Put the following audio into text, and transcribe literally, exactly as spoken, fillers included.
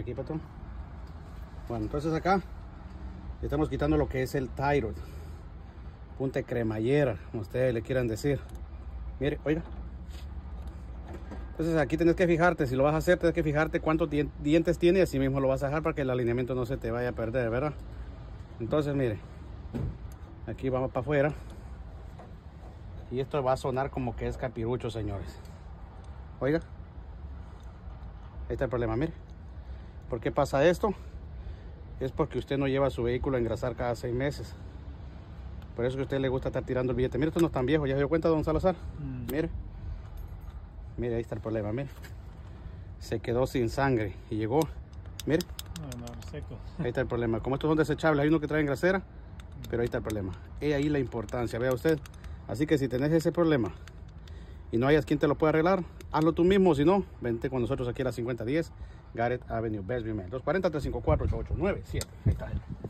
aquí, patrón. Bueno, entonces acá estamos quitando lo que es el tie rod, punta de cremallera, como ustedes le quieran decir. Mire, oiga. Entonces aquí tienes que fijarte, si lo vas a hacer, tienes que fijarte cuántos dientes tiene y así mismo lo vas a dejar para que el alineamiento no se te vaya a perder, ¿verdad? Entonces, mire, aquí vamos para afuera. Y esto va a sonar como que es capirucho, señores. Oiga. Ahí está el problema, mire. ¿Por qué pasa esto? Es porque usted no lleva su vehículo a engrasar cada seis meses. Por eso que a usted le gusta estar tirando el billete. Mire, esto no es tan viejo, ¿ya se dio cuenta, don Salazar? Mm. Mire. Mire, ahí está el problema, mire. Se quedó sin sangre y llegó, mire. No, no, seco. Ahí está el problema. Como estos son desechables, hay uno que trae engrasera, pero ahí está el problema. Y ahí la importancia, vea usted. Así que si tenés ese problema y no hayas quien te lo pueda arreglar, hazlo tú mismo. Si no, vente con nosotros aquí a la cincuenta diez Garrett Avenue, Bellevue, dos cuarenta, tres cinco cuatro, ocho ocho nueve siete. Ahí está él.